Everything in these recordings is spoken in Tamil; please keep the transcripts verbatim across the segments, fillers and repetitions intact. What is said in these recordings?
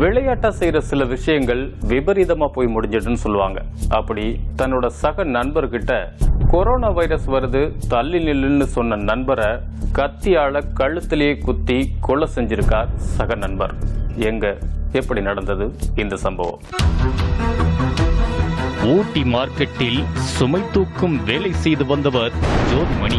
விளையாட்டா செய்யற சில விஷயங்கள் விபரீதமா போய் முடிஞ்சிடுன்னு சொல்லுவாங்க. அப்படி தன்னோட சக நண்பர்கிட்ட கொரோனா வைரஸ் வருது தள்ளி நில்லுன்னு சொன்ன நண்பரை கத்தியால கழுத்திலேயே குத்தி கொலை செஞ்சிருக்கார் சக நண்பர். எங்க எப்படி நடந்தது இந்த சம்பவம்? ஊட்டி மார்க்கெட்டில் சுமை தூக்கும் வேலை செய்து வந்தவர் ஜோதிமணி.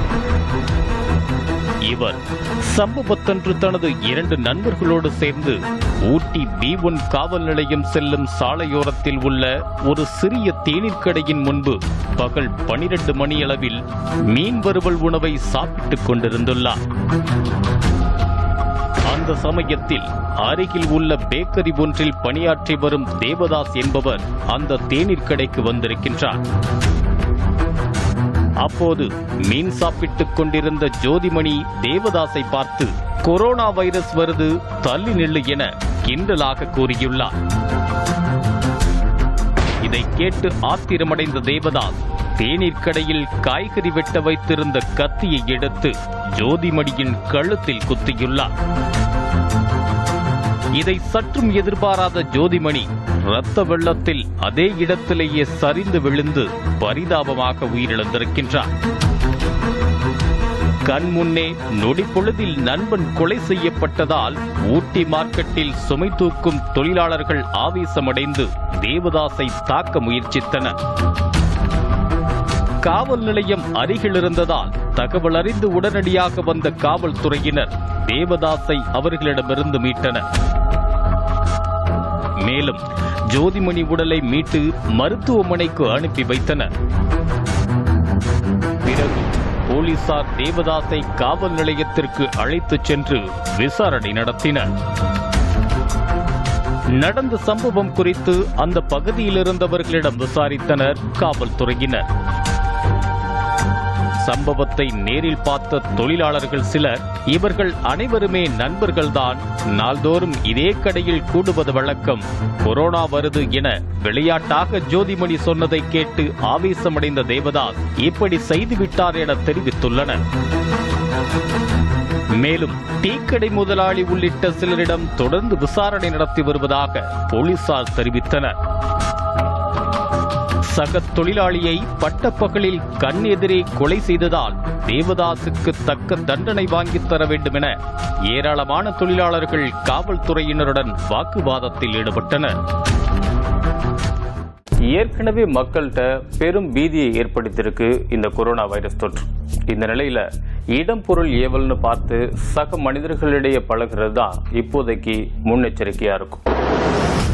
இவர் சம்பவத்தன்று தனது இரண்டு நண்பர்களோடு சேர்ந்து ஊட்டி பி ஒன் காவல் நிலையம் செல்லும் சாலையோரத்தில் உள்ள ஒரு சிறிய தேநீர் கடையின் முன்பு பகல் பனிரெண்டு மணியளவில் மீன் வறுவல் உணவை சாப்பிட்டுக் கொண்டிருந்துள்ளார். அந்த சமயத்தில் அருகில் உள்ள பேக்கரி ஒன்றில் பணியாற்றி வரும் தேவதாஸ் என்பவர் அந்த தேநீர் கடைக்கு வந்திருக்கின்றார். அப்போது மீன் சாப்பிட்டுக் கொண்டிருந்த ஜோதிமணி தேவதாஸை பார்த்து கொரோனா வைரஸ் வருது தள்ளி நில்லு என கிண்டலாக கூறியுள்ளார். இதை கேட்டு ஆத்திரமடைந்த தேவதாஸ் தேநீர் கடையில் காய்கறி வெட்ட வைத்திருந்த கத்தியை எடுத்து ஜோதிமணியின் கழுத்தில் குத்தியுள்ளார். இதை சற்றும் எதிர்பாராத ஜோதிமணி இரத்த வெள்ளத்தில் அதே இடத்திலேயே சரிந்து விழுந்து பரிதாபமாக உயிரிழந்திருக்கின்றார். கண் முன்னே நொடி பொழுதில் நண்பன் கொலை செய்யப்பட்டதால் ஊட்டி மார்க்கெட்டில் சுமை தூக்கும் தொழிலாளர்கள் ஆவேசமடைந்து தேவதாஸை தாக்க முயற்சித்தனர். காவல் நிலையம் அருகில் இருந்ததால் தகவல் அறிந்து உடனடியாக வந்த காவல்துறையினர் தேவதாஸை அவர்களிடமிருந்து மீட்டனர். மேலும் ஜோதிமணி உடலை மீட்டு மருத்துவமனைக்கு அனுப்பி வைத்தனர். பிறகு போலீசார் தேவதாஸை காவல் நிலையத்திற்கு அழைத்துச் சென்று விசாரணை நடத்தினர். நடந்த சம்பவம் குறித்து அந்த பகுதியில் இருந்தவர்களிடம் விசாரித்தனர் காவல்துறையினர். சம்பவத்தை நேரில் பார்த்த தொழிலாளர்கள் சிலர் இவர்கள் அனைவருமே நண்பர்கள்தான், நாள்தோறும் இதே கடையில் கூடுவது வழக்கம், கொரோனா வருது என விளையாட்டாக ஜோதிமணி சொன்னதை கேட்டு ஆவேசமடைந்த தேவதாஸ் இப்படி செய்துவிட்டார் என தெரிவித்துள்ளனர். மேலும் டீக்கடை முதலாளி உள்ளிட்ட சிலரிடம் தொடர்ந்து விசாரணை நடத்தி வருவதாக போலீசார் தெரிவித்தனர். சக தொழிலாளியை பட்டப்பகலில் கண் எதிரே கொலை செய்ததால் தேவதாசுக்கு தக்க தண்டனை வாங்கித் தர வேண்டும் என ஏராளமான தொழிலாளர்கள் காவல்துறையினருடன் வாக்குவாதத்தில் ஈடுபட்டனர். ஏற்கனவே மக்கள்கிட்ட பெரும் பீதியை ஏற்படுத்தியிருக்கு இந்த கொரோனா வைரஸ் தொற்று. இந்த நிலையில இடம் பொருள் ஏவல்னு பார்த்து சக மனிதர்களிடையே பழகிறது தான் இப்போதைக்கு முன்னெச்சரிக்கையா இருக்கும்.